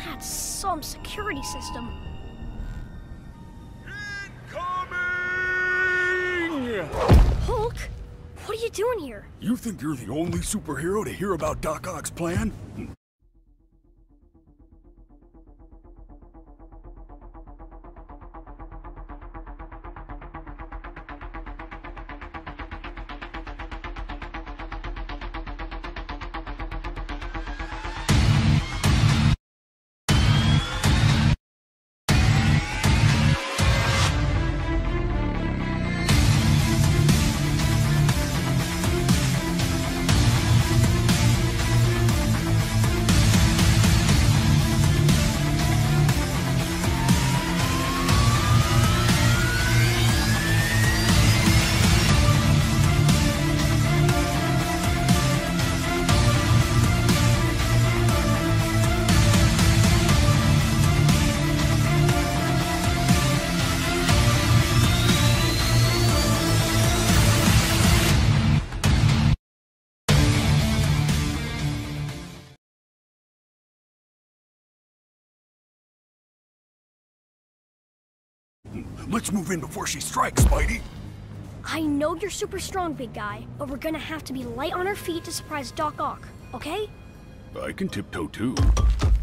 That's some security system. Incoming! Hulk? What are you doing here? You think you're the only superhero to hear about Doc Ock's plan? Let's move in before she strikes, Spidey! I know you're super strong, big guy, but we're gonna have to be light on our feet to surprise Doc Ock, okay? I can tiptoe too.